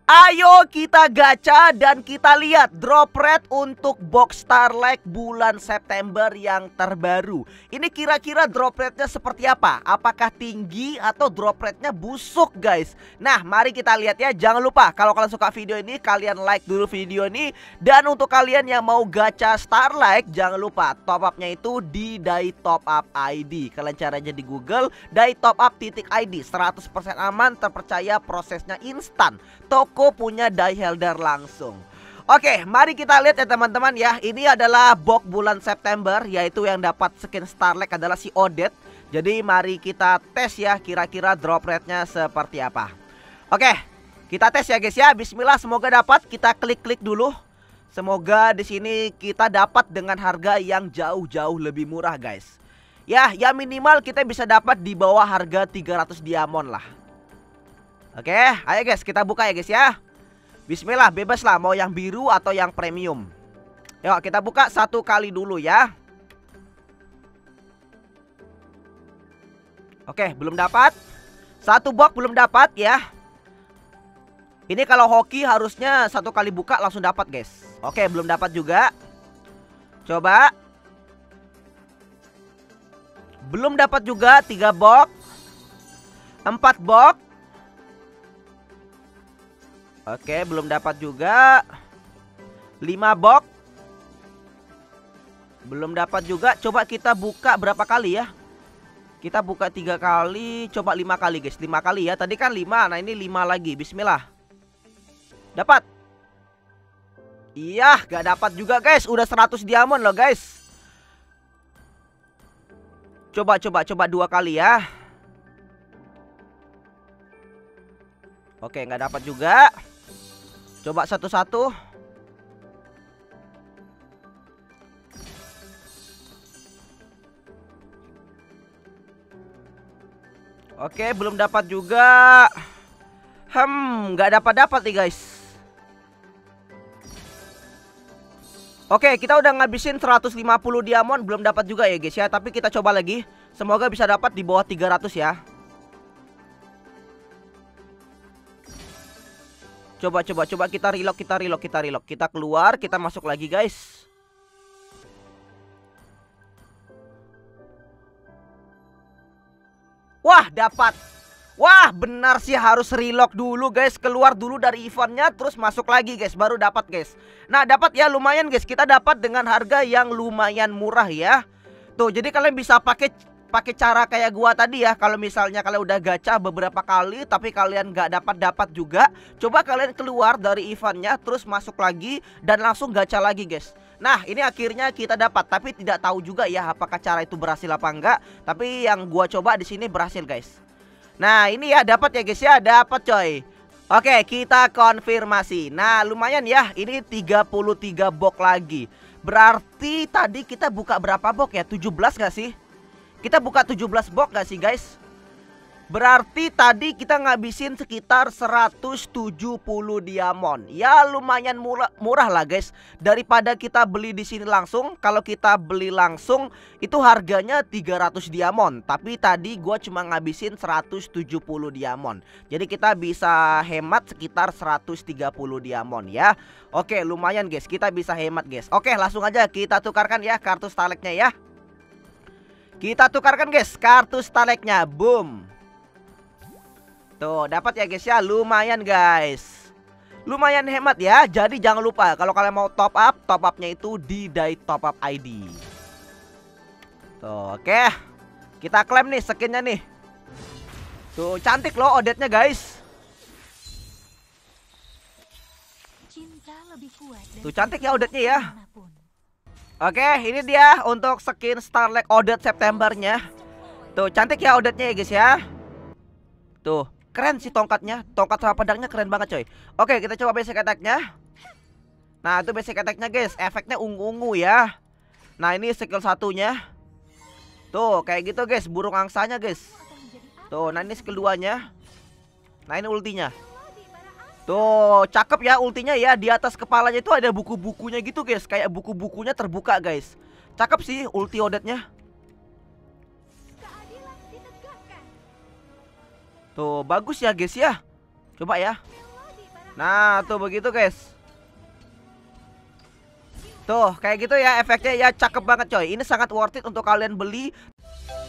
Ayo kita gacha dan kita lihat drop rate untuk box Starlight bulan September yang terbaru. Ini kira-kira drop rate-nya seperti apa? Apakah tinggi atau drop rate-nya busuk guys? Nah mari kita lihat ya. Jangan lupa kalau kalian suka video ini kalian like dulu video ini. Dan untuk kalian yang mau gacha Starlight jangan lupa top up-nya itu di Dai Top Up ID. Kalian caranya di Google Dai Top Up .id. 100% aman, terpercaya, prosesnya instan. Toko punya Die Helder langsung. Oke, mari kita lihat ya teman-teman ya. Ini adalah box bulan September, yaitu yang dapat skin Starlight adalah si Odette. Jadi mari kita tes ya, kira-kira drop rate-nya seperti apa. Oke, kita tes ya guys ya. Bismillah, semoga dapat. Kita klik-klik dulu. Semoga di sini kita dapat dengan harga yang jauh-jauh lebih murah guys. Ya minimal kita bisa dapat di bawah harga 300 diamond lah. Oke, ayo guys kita buka ya guys ya. Bismillah, bebas lah mau yang biru atau yang premium. Yuk kita buka satu kali dulu ya. Oke, belum dapat. Satu box belum dapat ya. Ini kalau hoki harusnya satu kali buka langsung dapat guys. Oke, belum dapat juga. Coba. Belum dapat juga 3 box. 4 box. Oke, belum dapat juga. 5 box. Belum dapat juga. Coba kita buka berapa kali ya? Kita buka 3 kali. Coba 5 kali guys. 5 kali ya. Tadi kan 5. Nah ini 5 lagi. Bismillah. Dapat. Iya, gak dapat juga guys. Udah 100 diamond loh guys. Coba 2 kali ya. Oke, gak dapat juga. Coba satu-satu. Oke, belum dapat juga. Nggak dapat nih guys. Oke, kita udah ngabisin 150 diamond, belum dapat juga ya guys ya. Tapi kita coba lagi. Semoga bisa dapat di bawah 300 ya. Coba kita reload. Kita keluar, kita masuk lagi guys. Wah, dapat. Wah, benar sih harus reload dulu guys. Keluar dulu dari eventnya, terus masuk lagi guys, baru dapat guys. Nah, dapat ya lumayan guys. Kita dapat dengan harga yang lumayan murah ya. Tuh, jadi kalian bisa pakai cara kayak gua tadi ya. Kalau misalnya kalian udah gacha beberapa kali tapi kalian nggak dapat juga, coba kalian keluar dari eventnya terus masuk lagi dan langsung gacha lagi guys. Nah ini akhirnya kita dapat, tapi tidak tahu juga ya apakah cara itu berhasil apa enggak. Tapi yang gua coba di sini berhasil guys. Nah ini ya dapat ya guys ya, dapat coy. Oke, kita konfirmasi. Nah lumayan ya, ini 33 box lagi. Berarti tadi kita buka berapa box ya? 17 gak sih? Kita buka 17 box gak sih guys? Berarti tadi kita ngabisin sekitar 170 diamond. Ya lumayan murah lah guys. Daripada kita beli di sini langsung. Kalau kita beli langsung itu harganya 300 diamond. Tapi tadi gua cuma ngabisin 170 diamond. Jadi kita bisa hemat sekitar 130 diamond ya. Oke, lumayan guys, kita bisa hemat guys. Oke, langsung aja kita tukarkan ya kartu Starlight-nya ya. Kita tukarkan guys kartu Starlight-nya. Boom. Tuh dapat ya guys ya. Lumayan guys. Lumayan hemat ya. Jadi jangan lupa kalau kalian mau top up-nya itu di Dai Top Up ID. Tuh oke. Kita klaim nih skinnya nih. Tuh cantik loh Odette-nya guys. Tuh cantik ya Odette-nya ya. Oke, ini dia untuk skin Starlight Odette Septembernya. Tuh, cantik ya Odette-nya ya guys ya. Tuh, keren sih tongkatnya. Tongkat sama pedangnya keren banget coy. Oke, kita coba basic attack-nya. Nah, itu basic attack-nya guys. Efeknya ungu-ungu ya. Nah, ini skill satunya. Tuh, kayak gitu guys, burung angsanya guys. Tuh, nah ini skill 2-nya. Nah, ini ultinya. Tuh, cakep ya ultinya ya. Di atas kepalanya itu ada buku-bukunya gitu guys. Kayak buku-bukunya terbuka guys. Cakep sih ulti Odette-nya. Tuh, bagus ya guys ya. Coba ya. Nah tuh begitu guys. Tuh kayak gitu ya efeknya ya, cakep banget coy. Ini sangat worth it untuk kalian beli.